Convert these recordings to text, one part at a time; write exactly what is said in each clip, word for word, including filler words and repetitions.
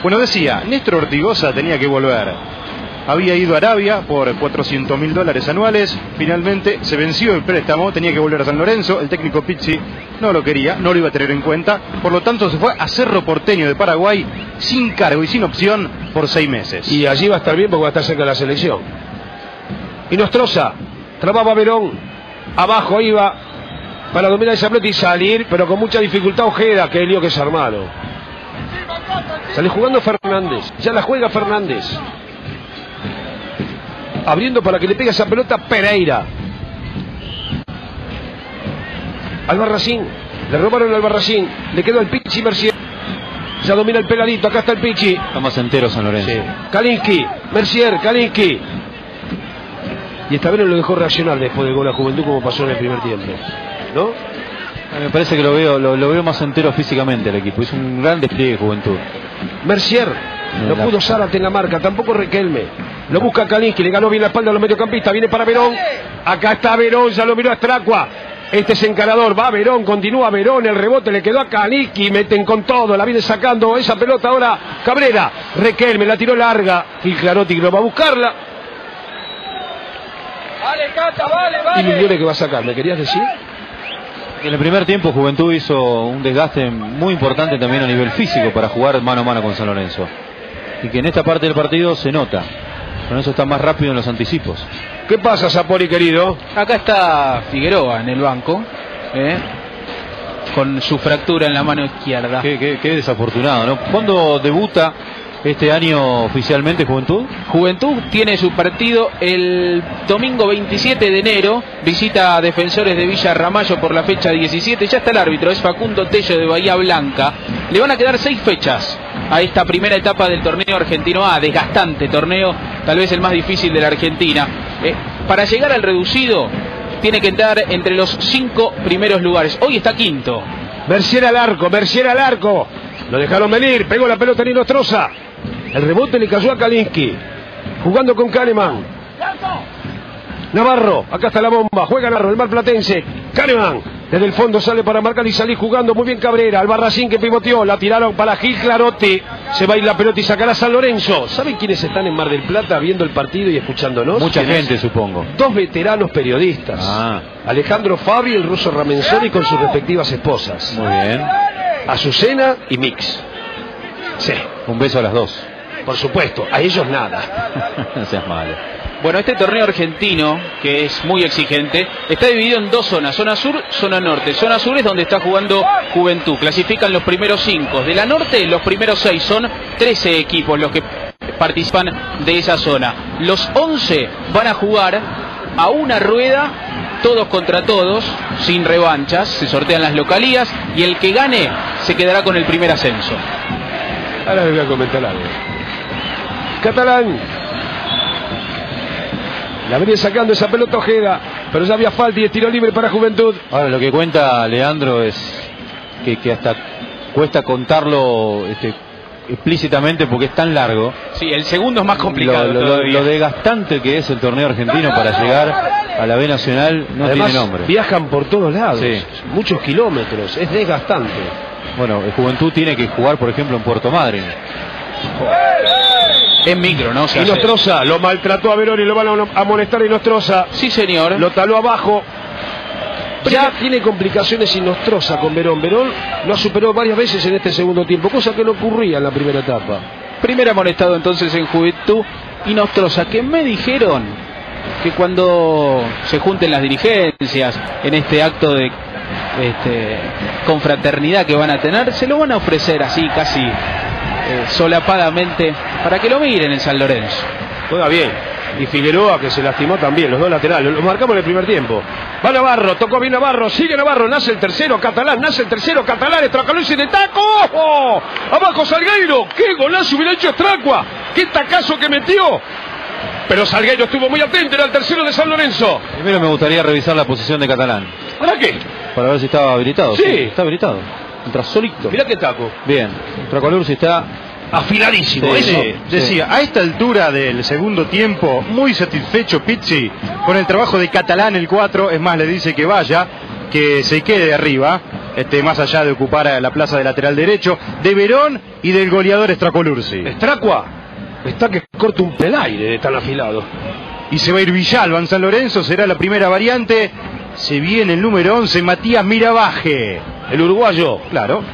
Bueno, decía, Néstor Ortigosa tenía que volver. Había ido a Arabia por cuatrocientos mil dólares anuales. Finalmente se venció el préstamo, tenía que volver a San Lorenzo. El técnico Pizzi no lo quería, no lo iba a tener en cuenta. Por lo tanto se fue a Cerro Porteño de Paraguay sin cargo y sin opción por seis meses. Y allí va a estar bien porque va a estar cerca de la selección. Y Nostroza trababa a Verón, abajo iba para dominar esa pelota y salir, pero con mucha dificultad Ojeda, que el lío que es hermano. Sale jugando Fernández, ya la juega Fernández. Abriendo para que le pegue esa pelota Pereira. Albarracín, le robaron al Albarracín, le quedó el Pizzi Mercier. Ya domina el pegadito, acá está el Pizzi. Está más entero San Lorenzo. Sí. Kalinski, Mercier, Kalinski. Y esta vez no lo dejó reaccionar después del gol a Juventud como pasó en el primer tiempo, ¿no? Me parece que lo veo, lo, lo veo más entero físicamente el equipo. Es un gran despliegue de Juventud. Mercier, no pudo Zárate en la marca, tampoco Riquelme. Lo busca Kalinski, le ganó bien la espalda a los mediocampistas, viene para Verón. Acá está Verón, ya lo miró a Stracua. Este es encarador, va Verón, continúa Verón, el rebote le quedó a Kalinski, meten con todo, la viene sacando esa pelota ahora Cabrera. Riquelme la tiró larga, Gil Clarotti lo va a buscarla. Vale, Cata, vale, vale. Y Migliore que va a sacar, ¿me querías decir? En el primer tiempo Juventud hizo un desgaste muy importante también a nivel físico para jugar mano a mano con San Lorenzo. Y que en esta parte del partido se nota. Con eso está más rápido en los anticipos. ¿Qué pasa, Sapori, querido? Acá está Figueroa en el banco, ¿eh? Con su fractura en la mano izquierda. Qué, qué, qué desafortunado, ¿no? ¿Cuándo debuta este año oficialmente Juventud? Juventud tiene su partido el domingo veintisiete de enero. Visita a Defensores de Villa Ramallo por la fecha diecisiete. Ya está el árbitro, es Facundo Tello de Bahía Blanca. Le van a quedar seis fechas a esta primera etapa del torneo argentino A. Desgastante torneo, tal vez el más difícil de la Argentina. Eh, para llegar al reducido tiene que entrar entre los cinco primeros lugares. Hoy está quinto. Mercier al arco, Mercier al arco. Lo dejaron venir, pegó la pelota en Nostroza. El rebote le cayó a Kalinski. Jugando con Kahneman. Navarro, acá está la bomba. Juega Navarro, el marplatense. Kahneman, desde el fondo sale para marcar y salir jugando muy bien Cabrera. Albarracín que pivoteó, la tiraron para Gil Clarotti. Se va a ir la pelota y sacará San Lorenzo. ¿Saben quiénes están en Mar del Plata viendo el partido y escuchándonos? Mucha gente, supongo. Dos veteranos periodistas. Ah. Alejandro Fabri y el ruso Ramenzoni con sus respectivas esposas. Muy bien. Azucena y Mix. Sí. Un beso a las dos. Por supuesto, a ellos nada. No seas malo. Bueno, este torneo argentino, que es muy exigente, está dividido en dos zonas, zona sur, zona norte. Zona sur es donde está jugando Juventud, clasifican los primeros cinco. De la norte, los primeros seis, son trece equipos los que participan de esa zona. Los once van a jugar a una rueda, todos contra todos, sin revanchas, se sortean las localías, y el que gane se quedará con el primer ascenso. Ahora les voy a comentar algo. Catalán. La venía sacando esa pelota Ojeda, pero ya había falta y el tiro libre para Juventud. Ahora lo que cuenta Leandro es que, que hasta cuesta contarlo este, explícitamente porque es tan largo. Sí, el segundo es más complicado. Lo, lo, lo desgastante que es el torneo argentino para llegar a la B Nacional no Además, tiene nombre. Viajan por todos lados, sí. Muchos kilómetros, es desgastante. Bueno, el Juventud tiene que jugar, por ejemplo, en Puerto Madryn. En micro, ¿no? Y Nostroza lo maltrató a Verón y lo van a amonestar y Nostroza. Sí, señor. Lo taló abajo. Ya tiene complicaciones y Nostroza con Verón. Verón lo ha superado varias veces en este segundo tiempo, cosa que no ocurría en la primera etapa. Primer amonestado entonces en Juventud y Nostroza, que me dijeron que cuando se junten las dirigencias en este acto de este, confraternidad que van a tener, se lo van a ofrecer así casi eh, solapadamente para que lo miren en San Lorenzo. Juega bien. Y Figueroa, que se lastimó también, los dos laterales. Los marcamos en el primer tiempo. Va Navarro, tocó bien Navarro, sigue Navarro, nace el tercero Catalán, nace el tercero Catalán, Estracaló y de taco. ¡Oh! Abajo Salgueiro, qué golazo hubiera hecho Estracua, qué tacazo que metió. Pero Salgueiro estuvo muy atento, era el tercero de San Lorenzo. Primero me gustaría revisar la posición de Catalán. ¿Para qué? Para ver si estaba habilitado. Sí. Sí, está habilitado. Entra solito. Mirá qué taco. Bien. Estracalur si está afiladísimo. Sí, Eso. sí. Decía, a esta altura del segundo tiempo, muy satisfecho Pizzi con el trabajo de Catalán el cuatro, es más, le dice que vaya, que se quede arriba. este, más allá de ocupar la plaza de lateral derecho, de Verón y del goleador Estracolursi. Estracua está que corta un pelaire de tan afilado. Y se va a ir Villalba en San Lorenzo, será la primera variante. Se viene el número once, Matías Miravaje. El uruguayo. Claro.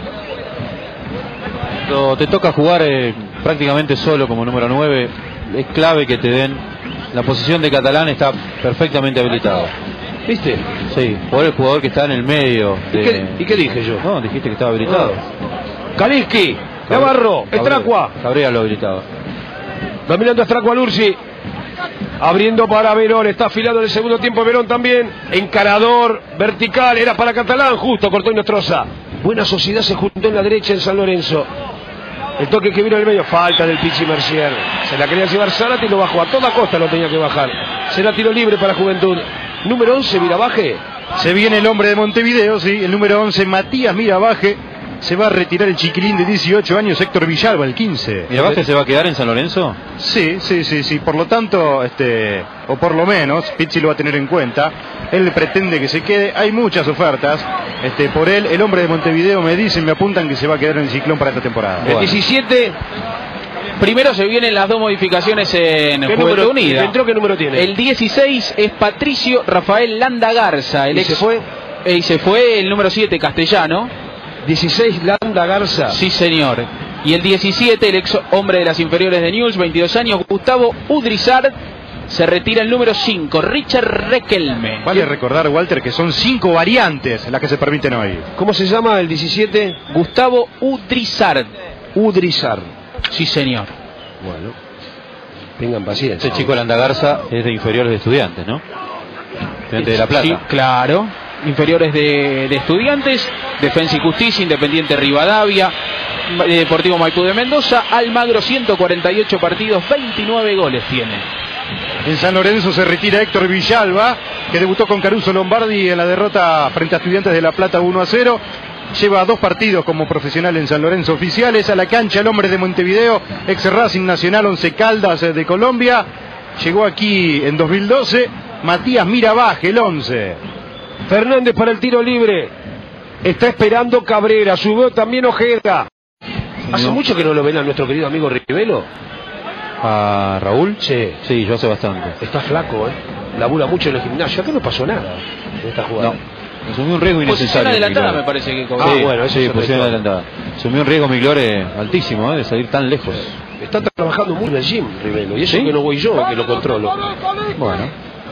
Cuando te toca jugar eh, prácticamente solo como número nueve, es clave que te den. La posición de Catalán está perfectamente habilitada. ¿Viste? Sí, por el jugador que está en el medio. De... ¿Y, qué, ¿Y qué dije yo? No, dijiste que estaba habilitado. Kalinski, Navarro, Estracua. Cabrera lo habilitaba. Dominando Estracua Lursi. Abriendo para Verón, está afilado en el segundo tiempo Verón también. Encarador, vertical, era para Catalán, justo cortó y Nostroza. Buena Sociedad se juntó en la derecha en San Lorenzo. El toque que vino en el medio, falta del Pichi Mercier. Se la quería llevar Zárate y lo bajó, a toda costa lo tenía que bajar. Será tiro libre para Juventud. Número once, Miravaje. Se viene el hombre de Montevideo, sí, el número once, Matías Miravaje. Se va a retirar el chiquilín de dieciocho años, Héctor Villalba, el quince. ¿Miravaje se va a quedar en San Lorenzo? Sí, sí, sí, sí. Por lo tanto, este, o por lo menos, Pizzi lo va a tener en cuenta. Él pretende que se quede. Hay muchas ofertas este, por él. El hombre de Montevideo me dicen, me apuntan que se va a quedar en el Ciclón para esta temporada. El Bueno. diecisiete. Primero se vienen las dos modificaciones en ¿Qué Juventud número, Unida. ¿Entró qué número tiene? El dieciséis es Patricio Rafael Landa Garza. El ¿Y ex... se fue? Eh, y se fue el número siete, Castellano. dieciséis, Landa Garza. Sí, señor. Y el diecisiete, el ex hombre de las inferiores de Newell's, veintidós años, Gustavo Udrizard. Se retira el número cinco, Richard Requelme. Vale recordar, Walter, que son cinco variantes las que se permiten hoy. ¿Cómo se llama el diecisiete? Gustavo Udrizard. Udrizar. Sí, señor. Bueno, tengan paciencia. Este chico Landa Garza es de inferiores de Estudiantes, ¿no? Estudiantes de La Plata. Sí, claro. Inferiores de, de Estudiantes, Defensa y Justicia, Independiente Rivadavia, Deportivo Maipú de Mendoza. Almagro, ciento cuarenta y ocho partidos, veintinueve goles tiene. En San Lorenzo se retira Héctor Villalba, que debutó con Caruso Lombardi en la derrota frente a Estudiantes de La Plata uno a cero. Lleva dos partidos como profesional en San Lorenzo oficiales. A la cancha el hombre de Montevideo, ex Racing Nacional, Once Caldas de Colombia. Llegó aquí en dos mil doce. Matías Miravaje, el once. Fernández para el tiro libre. Está esperando Cabrera. Subió también Ojeda. ¿Hace No. mucho que no lo ven a nuestro querido amigo Rivelo? ¿A Raúl? Sí. Sí, yo hace bastante. Está flaco, ¿eh? Labura mucho en el gimnasio. Acá no pasó nada en esta jugada. No. Asumió un riesgo Posición innecesario. adelantada Miglore. me parece que cobró. Ah, Sí, bueno, eso sí, es otra posición historia. adelantada. Asumió un riesgo Miglore altísimo, ¿eh? De salir tan lejos. Está trabajando mucho en el gym, Rivelo. Y eso ¿Sí? que no voy yo, que lo controlo. Bueno.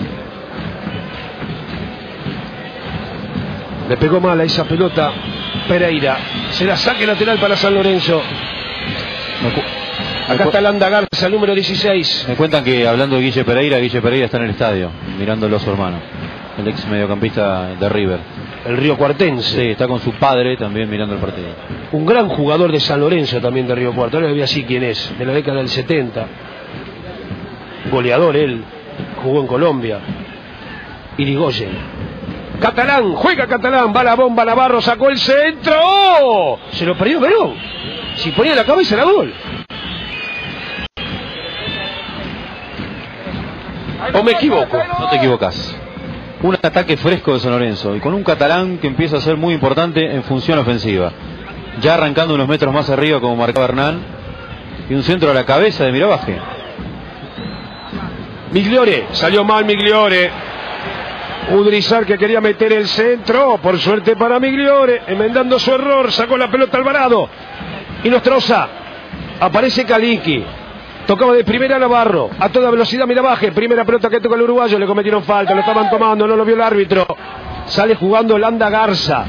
Le pegó mal a esa pelota Pereira. Será saque lateral para San Lorenzo. Me, cu- me Acá cu- está Landa Garza, el número dieciséis. me cuentan que hablando de Guille Pereira, Guille Pereira está en el estadio, mirándolo a su hermano, el ex mediocampista de River. El Río Cuartense. Sí, está con su padre también mirando el partido. Un gran jugador de San Lorenzo también de Río Cuarto. Ahora le voy a decir quién es. De la década del setenta. Goleador él. Jugó en Colombia. Irigoyen. Catalán. Juega Catalán. Va la bomba. Navarro sacó el centro. ¡Oh! Se lo perdió Verón. Si ponía la cabeza era gol. ¿O me equivoco? No te equivocas. Un ataque fresco de San Lorenzo y con un catalán que empieza a ser muy importante en función ofensiva. Ya arrancando unos metros más arriba como marcaba Hernán. Y un centro a la cabeza de Miravaje. Migliore. Salió mal Migliore. Udrizar que quería meter el centro. Por suerte para Migliore. Enmendando su error. Sacó la pelota Alvarado. Y Nostroza. Aparece Kalinski. Tocaba de primera Navarro. A toda velocidad Miravaje. Primera pelota que toca el uruguayo. Le cometieron falta. Lo estaban tomando. No lo vio el árbitro. Sale jugando Landa Garza.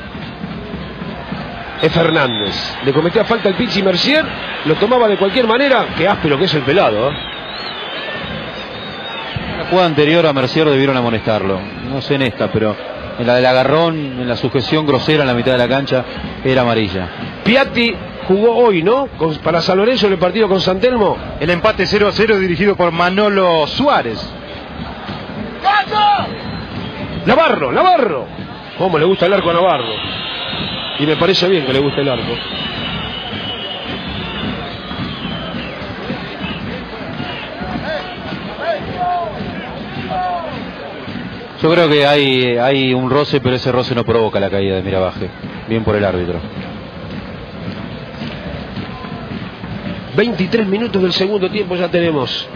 Es Fernández. Le cometía falta el Pichi Mercier. Lo tomaba de cualquier manera. Qué áspero que es el pelado, ¿eh? En la jugada anterior a Mercier debieron amonestarlo. No sé en esta, pero en la del agarrón, en la sujeción grosera en la mitad de la cancha, era amarilla. Piatti jugó hoy, ¿no? Con, para San Lorenzo en el partido con San Telmo. El empate cero a cero dirigido por Manolo Suárez. Navarro, Navarro. ¿Cómo le gusta el arco a Navarro? Y me parece bien que le guste el arco. Yo creo que hay, hay un roce, pero ese roce no provoca la caída de Mirabaje. Bien por el árbitro. veintitrés minutos del segundo tiempo ya tenemos.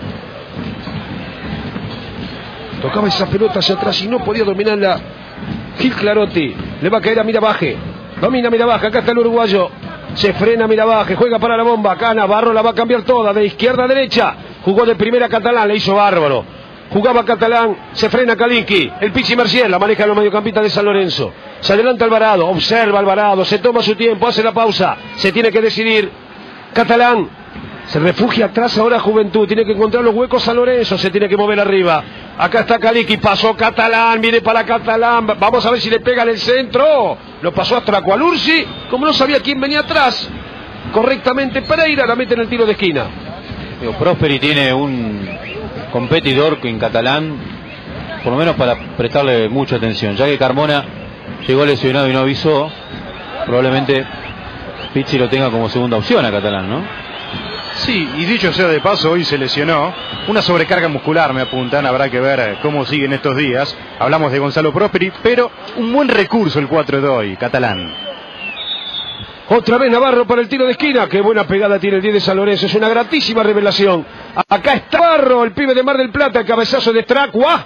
Tocaba esa pelota hacia atrás y no podía dominarla Gil Clarotti. Le va a caer a Mirabaje. Domina Mirabaje, acá está el uruguayo. Se frena Mirabaje, juega para la bomba. Acá Navarro la va a cambiar toda, de izquierda a derecha. Jugó de primera Catalán, le hizo bárbaro. Jugaba Catalán, se frena Kalinski. El Pichi Mercier la maneja los mediocampistas de San Lorenzo. Se adelanta Alvarado, observa Alvarado, se toma su tiempo, hace la pausa. Se tiene que decidir. Catalán se refugia atrás ahora Juventud. Tiene que encontrar los huecos San Lorenzo, se tiene que mover arriba. Acá está Kalinski, pasó Catalán, viene para Catalán. Vamos a ver si le pega en el centro. Lo pasó a Tracualursi, como no sabía quién venía atrás. Correctamente Pereira la mete en el tiro de esquina. Digo, Prosperi tiene un competidor en Catalán, por lo menos para prestarle mucha atención, ya que Carmona llegó lesionado y no avisó. Probablemente Pizzi lo tenga como segunda opción a Catalán, ¿no? Sí, y dicho sea de paso, hoy se lesionó. Una sobrecarga muscular, me apuntan. Habrá que ver cómo siguen estos días. Hablamos de Gonzalo Prosperi, pero un buen recurso el cuatro de hoy, Catalán. Otra vez Navarro para el tiro de esquina. Qué buena pegada tiene el diez de San Lorenzo. Es una gratísima revelación. Acá está Navarro, el pibe de Mar del Plata. El cabezazo de Tracua.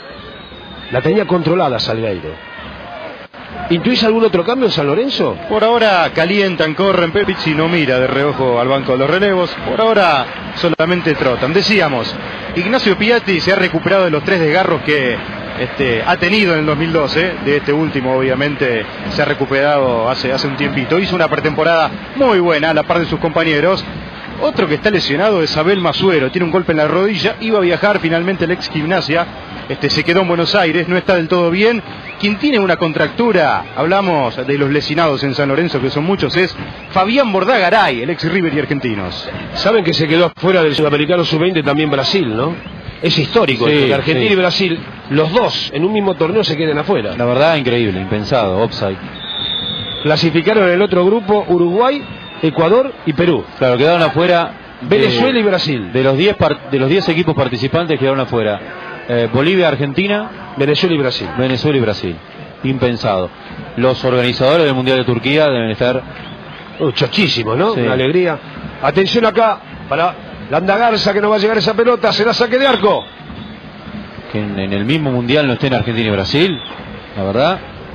La tenía controlada Salgueiro. ¿Intuís algún otro cambio en San Lorenzo? Por ahora calientan, corren. Pizzi no mira de reojo al banco de los relevos. Por ahora solamente trotan. Decíamos, Ignacio Piatti se ha recuperado de los tres desgarros que este, ha tenido en el dos mil doce. De este último, obviamente, se ha recuperado hace, hace un tiempito. Hizo una pretemporada muy buena a la par de sus compañeros. Otro que está lesionado es Abel Masuero. Tiene un golpe en la rodilla. Iba a viajar finalmente el ex Gimnasia. Este, se quedó en Buenos Aires. No está del todo bien. Quien tiene una contractura, hablamos de los lesionados en San Lorenzo, que son muchos, es Fabián Bordagaray, el ex River y Argentinos. Saben que se quedó fuera del Sudamericano sub veinte también Brasil, ¿no? Es histórico, sí, que Argentina sí. y Brasil, los dos en un mismo torneo se queden afuera. La verdad, increíble, impensado, offside. Clasificaron en el otro grupo Uruguay, Ecuador y Perú. Claro, quedaron afuera de, Venezuela y Brasil. De los diez de los diez equipos participantes quedaron afuera. Eh, Bolivia, Argentina, Venezuela y Brasil. Venezuela y Brasil. Impensado. Los organizadores del Mundial de Turquía deben estar uh, chochísimos, ¿no? Sí. Una alegría. Atención acá para Landa Garza, que no va a llegar esa pelota, será saque de arco. Que en, en el mismo Mundial no estén Argentina y Brasil, la verdad,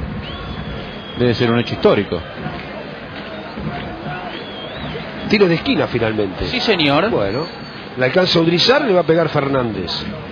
debe ser un hecho histórico. Tiro de esquina finalmente. Sí, señor. Bueno, la alcanza a Udrizar, le va a pegar Fernández.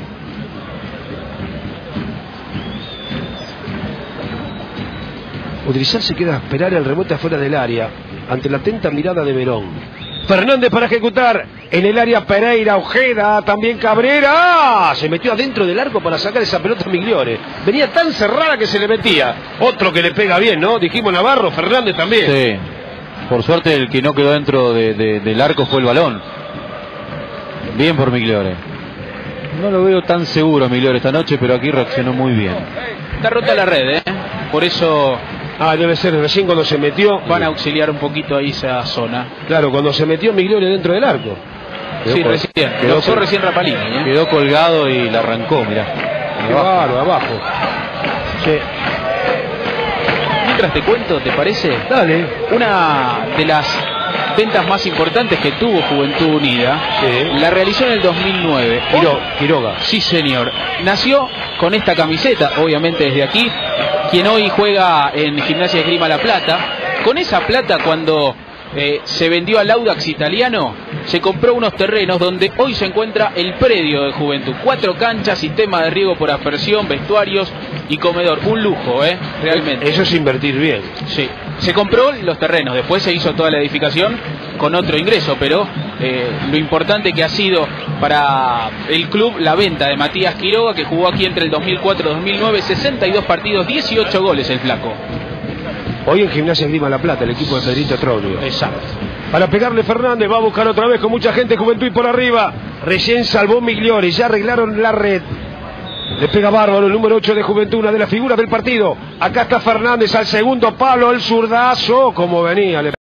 Udrizar se queda a esperar el rebote afuera del área, ante la atenta mirada de Verón. Fernández para ejecutar, en el área Pereira, Ojeda, también Cabrera. ¡Ah! Se metió adentro del arco para sacar esa pelota a Migliore. Venía tan cerrada que se le metía. Otro que le pega bien, ¿no? Dijimos Navarro, Fernández también. Sí, por suerte el que no quedó dentro de, de, del arco fue el balón. Bien por Migliore. No lo veo tan seguro Migliore esta noche, pero aquí reaccionó muy bien. Está rota la red, ¿eh? Por eso... Ah, debe ser recién cuando se metió. Van a auxiliar un poquito ahí esa zona. Claro, cuando se metió Migliore dentro del arco. Quedó sí, recién. Quedó, quedó recién Rapalini, ¿eh? Quedó colgado y la arrancó, mirá. Claro, abajo. Sí. Mientras te cuento, ¿te parece? Dale. Una de las ventas más importantes que tuvo Juventud Unida, sí, la realizó en el dos mil nueve. Quiro, Quiroga. Sí, señor. Nació con esta camiseta, obviamente desde aquí, quien hoy juega en Gimnasia de Esgrima La Plata. Con esa plata, cuando eh, se vendió al Audax italiano, se compró unos terrenos donde hoy se encuentra el predio de Juventud. Cuatro canchas, sistema de riego por aspersión, vestuarios y comedor. Un lujo, ¿eh? Realmente. Eso es invertir bien. Sí. Se compró los terrenos, después se hizo toda la edificación con otro ingreso, pero eh, lo importante que ha sido para el club la venta de Matías Quiroga, que jugó aquí entre el dos mil cuatro y dos mil nueve, sesenta y dos partidos, dieciocho goles el flaco. Hoy en Gimnasia Esgrima La Plata, el equipo de Pedrito Troglio. Exacto. Para pegarle Fernández, va a buscar otra vez con mucha gente, Juventud y por arriba. Recién salvó Migliore, ya arreglaron la red. Le pega bárbaro el número ocho de Juventud, una de las figuras del partido. Acá está Fernández al segundo palo, el zurdazo, como venía. Le